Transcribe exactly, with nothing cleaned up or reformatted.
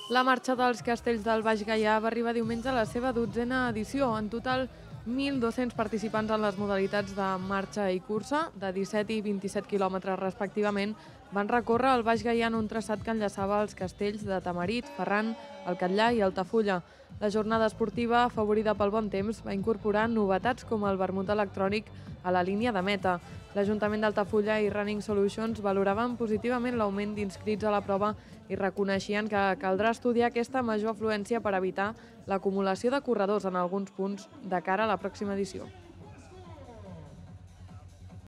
La marxa dels Castells del Baix Gaià va arribar diumenge a la seva dotzena edició. En total, mil dos-cents participants en les modalitats de marxa i cursa, de disset i vint-i-set quilòmetres respectivament, van recórrer el Baix Gaià en un traçat que enllaçava els castells de Tamarit, Ferran, el Catllà i Altafulla. La jornada esportiva, afavorida pel bon temps, va incorporar novetats com el vermut electrònic a la línia de meta. L'Ajuntament d'Altafulla i Running Solutions valoraven positivament l'augment d'inscrits a la prova i reconeixien que caldrà estudiar aquesta major afluència per evitar l'acumulació de corredors en alguns punts de cara a la pròxima edició.